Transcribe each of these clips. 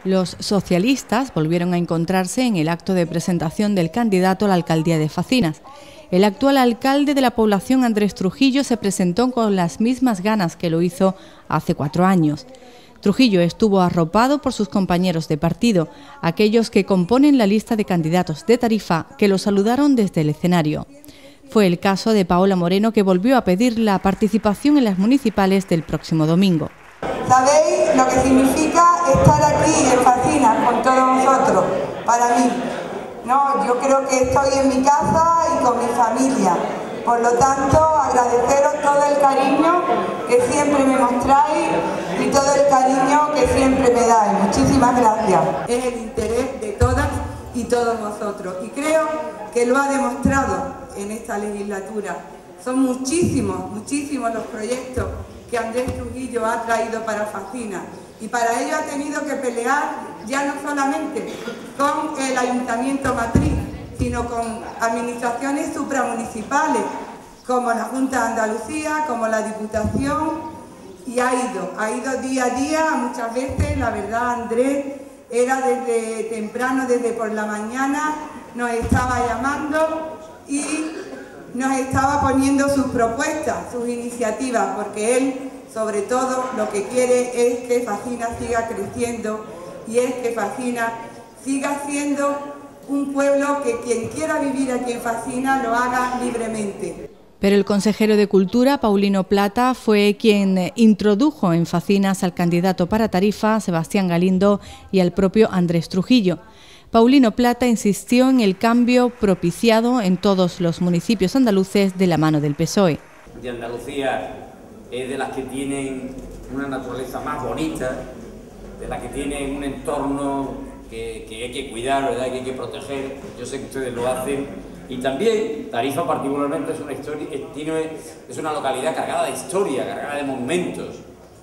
Los socialistas volvieron a encontrarse en el acto de presentación del candidato a la alcaldía de Facinas. El actual alcalde de la población, Andrés Trujillo, se presentó con las mismas ganas que lo hizo hace 4 años. Trujillo estuvo arropado por sus compañeros de partido, aquellos que componen la lista de candidatos de Tarifa, que lo saludaron desde el escenario. Fue el caso de Paola Moreno, que volvió a pedir la participación en las municipales del próximo domingo. ¿Sabéis lo que significa estar aquí en Facinas con todos vosotros? Para mí, no, yo creo que estoy en mi casa y con mi familia. Por lo tanto, agradeceros todo el cariño que siempre me mostráis y todo el cariño que siempre me dais. Muchísimas gracias. Es el interés de todas y todos vosotros. Y creo que lo ha demostrado en esta legislatura. Son muchísimos los proyectos que Andrés Trujillo ha traído para Facinas, y para ello ha tenido que pelear ya no solamente con el Ayuntamiento Matriz, sino con administraciones supramunicipales como la Junta de Andalucía, como la Diputación, y ha ido día a día. Muchas veces, la verdad, Andrés era desde temprano, desde por la mañana, nos estaba llamando y nos estaba poniendo sus propuestas, sus iniciativas, porque él, sobre todo, lo que quiere es que Facinas siga creciendo y es que Facinas siga siendo un pueblo que quien quiera vivir aquí en Facinas lo haga libremente. Pero el consejero de Cultura, Paulino Plata, fue quien introdujo en Facinas al candidato para Tarifa, Sebastián Galindo, y al propio Andrés Trujillo. Paulino Plata insistió en el cambio propiciado en todos los municipios andaluces de la mano del PSOE. De Andalucía es de las que tienen una naturaleza más bonita, de las que tienen un entorno que hay que cuidar, ¿verdad? Que hay que proteger. Yo sé que ustedes lo hacen. Y también Tarifa particularmente es una localidad cargada de historia, cargada de momentos,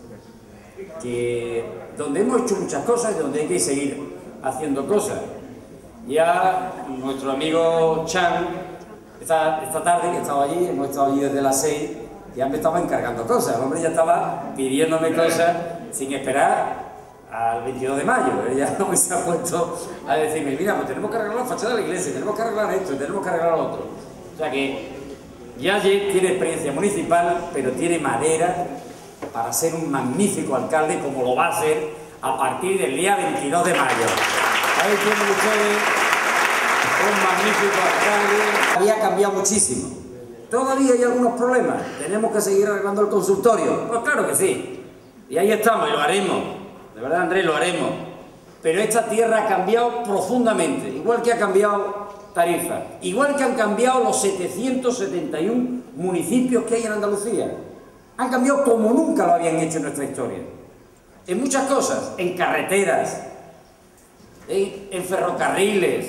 donde hemos hecho muchas cosas y donde hay que seguir haciendo cosas. Ya nuestro amigo Chan, esta tarde que estaba allí, hemos estado allí desde las 6, ya me estaba encargando cosas. El hombre ya estaba pidiéndome cosas sin esperar al 22 de mayo. Ella se ha puesto a decirme, mira, pues tenemos que arreglar la fachada de la iglesia, tenemos que arreglar esto, tenemos que arreglar lo otro. O sea que ya tiene experiencia municipal, pero tiene madera para ser un magnífico alcalde, como lo va a ser a partir del día 22 de mayo. Ahí tienen ustedes un magnífico alcalde. Había cambiado muchísimo. Todavía hay algunos problemas. Tenemos que seguir arreglando el consultorio. Pues claro que sí. Y ahí estamos y lo haremos. De verdad, Andrés, lo haremos. Pero esta tierra ha cambiado profundamente. Igual que ha cambiado Tarifa. Igual que han cambiado los 771 municipios que hay en Andalucía. Han cambiado como nunca lo habían hecho en nuestra historia. En muchas cosas. En carreteras, en ferrocarriles,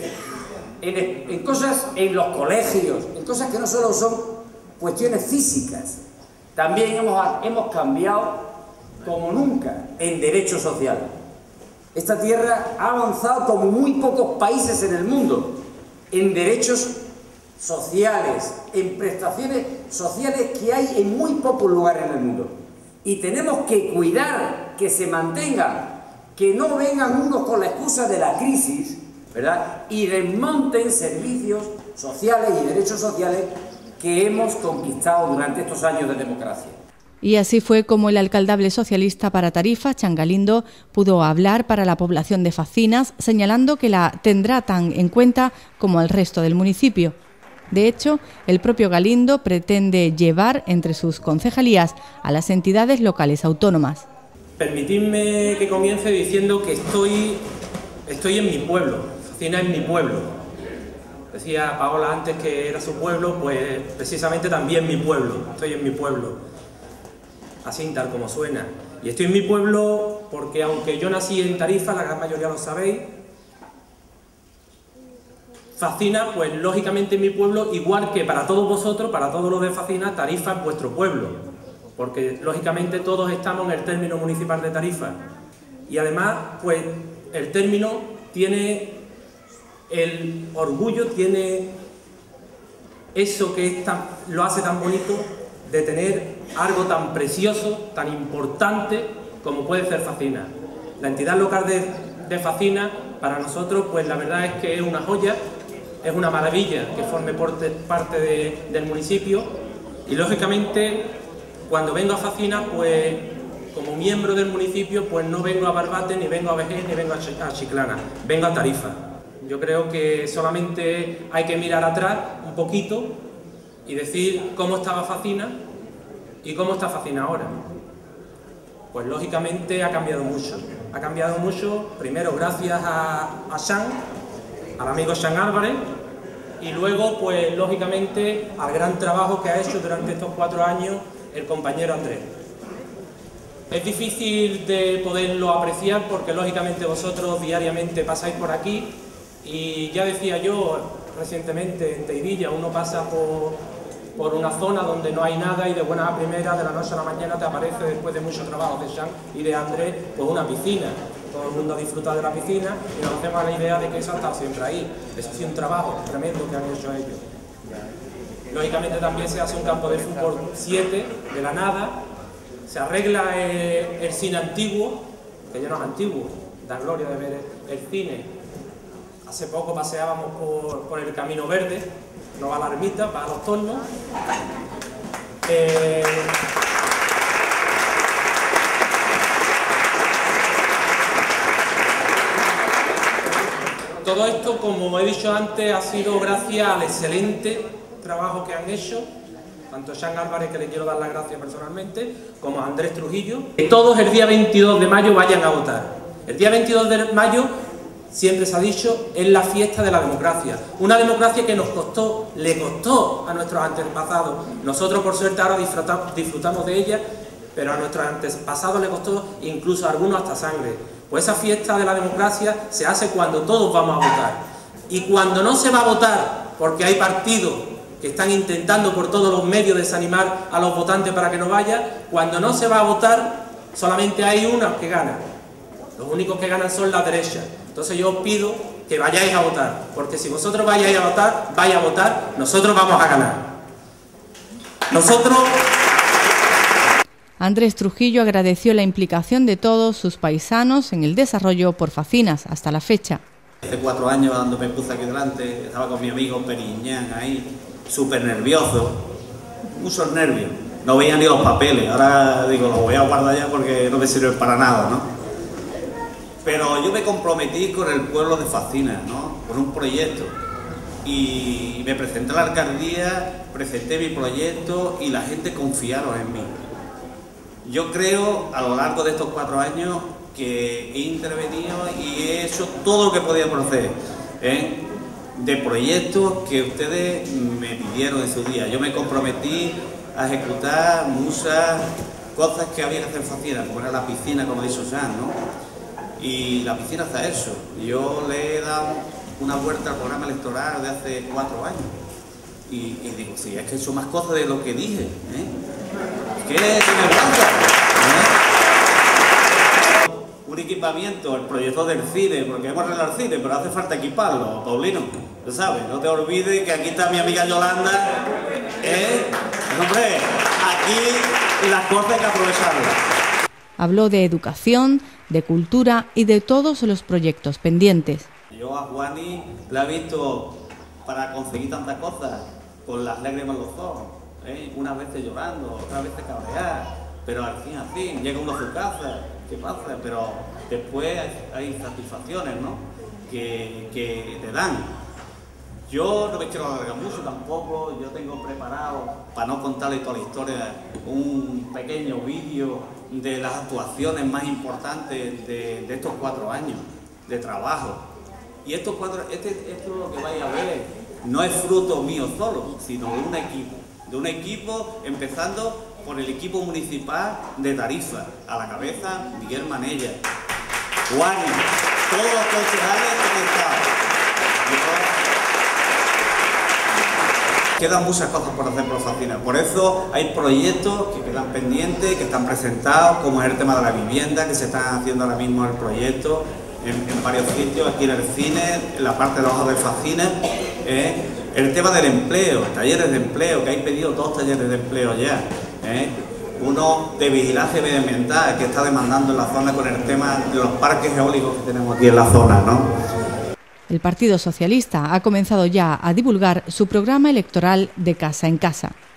en cosas, en los colegios, en cosas que no solo son cuestiones físicas. También hemos cambiado como nunca en derechos sociales. Esta tierra ha avanzado como muy pocos países en el mundo en derechos sociales, en prestaciones sociales que hay en muy pocos lugares en el mundo. Y tenemos que cuidar que se mantengan, que no vengan unos con la excusa de la crisis, ¿verdad?, y desmonten servicios sociales y derechos sociales que hemos conquistado durante estos años de democracia. Y así fue como el alcaldable socialista para Tarifa, Chan Galindo, pudo hablar para la población de Facinas, señalando que la tendrá tan en cuenta como al resto del municipio. De hecho, el propio Galindo pretende llevar entre sus concejalías a las entidades locales autónomas. Permitidme que comience diciendo que estoy en mi pueblo. Facinas es mi pueblo. Decía Paola antes que era su pueblo, pues precisamente también mi pueblo. Estoy en mi pueblo. Así tal como suena. Y estoy en mi pueblo porque aunque yo nací en Tarifa, la gran mayoría lo sabéis, Facinas, pues lógicamente en mi pueblo, igual que para todos vosotros, para todos los de Facinas, Tarifa es vuestro pueblo. Porque lógicamente todos estamos en el término municipal de Tarifa. Y además, pues el término tiene el orgullo, tiene eso que lo hace tan bonito, de tener algo tan precioso, tan importante como puede ser Facinas. La entidad local de de Facinas, para nosotros pues la verdad es que es una joya, es una maravilla que forme parte del municipio, y lógicamente cuando vengo a Facinas, pues como miembro del municipio, pues no vengo a Barbate, ni vengo a Vejez, ni vengo a Chiclana, vengo a Tarifa. Yo creo que solamente hay que mirar atrás un poquito y decir cómo estaba Facinas y cómo está Facinas ahora. Pues lógicamente ha cambiado mucho. Ha cambiado mucho, primero gracias a Xan, al amigo Xan Álvarez, y luego pues lógicamente al gran trabajo que ha hecho durante estos 4 años el compañero Andrés. Es difícil de poderlo apreciar porque lógicamente vosotros diariamente pasáis por aquí, y ya decía yo recientemente en Teivilla, uno pasa por una zona donde no hay nada y de buenas a primeras, de la noche a la mañana, te aparece, después de mucho trabajo de Xan y de Andrés, pues una piscina. Todo el mundo disfruta de la piscina y nos hacemos la idea de que eso ha estado siempre ahí. Eso ha sido un trabajo tremendo que han hecho ellos. Lógicamente también se hace un campo de fútbol 7 de la nada, se arregla el cine antiguo, que ya no es antiguo, da gloria de ver el cine. Hace poco paseábamos por el Camino Verde, no va a la ermita, va a los tornos. Todo esto, como he dicho antes, ha sido gracias al excelente trabajo que han hecho, tanto Xan Álvarez, que le quiero dar las gracias personalmente, como a Andrés Trujillo. Que todos el día 22 de mayo vayan a votar. El día 22 de mayo, siempre se ha dicho, es la fiesta de la democracia. Una democracia que nos costó, le costó a nuestros antepasados. Nosotros, por suerte, ahora disfrutamos de ella, pero a nuestros antepasados le costó incluso a algunos hasta sangre. Pues esa fiesta de la democracia se hace cuando todos vamos a votar. Y cuando no se va a votar, porque hay partidos que están intentando por todos los medios desanimar a los votantes para que no vayan, cuando no se va a votar, solamente hay unos que ganan. Los únicos que ganan son la derecha. Entonces yo os pido que vayáis a votar, porque si vosotros vais a votar, nosotros vamos a ganar. Andrés Trujillo agradeció la implicación de todos sus paisanos en el desarrollo por Facinas hasta la fecha. Hace 4 años, cuando me puse aquí delante, estaba con mi amigo Periñán ahí, súper nervioso, muchos nervios. No veía ni los papeles, ahora digo, los voy a guardar ya porque no me sirven para nada, ¿no? Pero yo me comprometí con el pueblo de Facinas, ¿no? Con un proyecto. Y me presenté a la alcaldía, presenté mi proyecto y la gente confiaron en mí. Yo creo, a lo largo de estos 4 años, que he intervenido y he hecho todo lo que podía hacer, de proyectos que ustedes me pidieron en su día. Yo me comprometí a ejecutar muchas cosas que había que hacer en Facinas, como era la piscina, como ha dicho Xan, ¿no? Y la piscina está hecho. Yo le he dado una vuelta al programa electoral de hace 4 años. Y digo, sí, es que he hecho más cosas de lo que dije. ¿Qué me pasa? Un equipamiento, el proyecto del cine, porque hemos arreglado el cine, pero hace falta equiparlo, Paulino. Tú sabes, no te olvides que aquí está mi amiga Yolanda. Hombre, aquí las cosas hay que aprovecharlas. Habló de educación, de cultura y de todos los proyectos pendientes. Yo a Juani la he visto para conseguir tantas cosas, con las lágrimas en los ojos, unas veces llorando, otras veces cabrear, pero al fin, llega uno a su casa, ¿qué pasa? Pero después hay satisfacciones, ¿no? que te dan. Yo no me quiero alargar mucho tampoco, yo tengo preparado, para no contarle toda la historia, un pequeño vídeo de las actuaciones más importantes de estos 4 años de trabajo. Y esto lo que vais a ver no es fruto mío solo, sino de un equipo empezando por el equipo municipal de Tarifa, a la cabeza Miguel Manella, Juani, todos los concejales que han estado. Quedan muchas cosas por hacer por Facinas, por eso hay proyectos que quedan pendientes, que están presentados, como es el tema de la vivienda, que se está haciendo ahora mismo el proyecto en varios sitios, aquí en el cine, en la parte de abajo de Facinas, el tema del empleo, talleres de empleo, que hay pedido 2 talleres de empleo ya, uno de vigilancia medioambiental que está demandando en la zona con el tema de los parques eólicos que tenemos aquí en la zona, ¿no? El Partido Socialista ha comenzado ya a divulgar su programa electoral de casa en casa.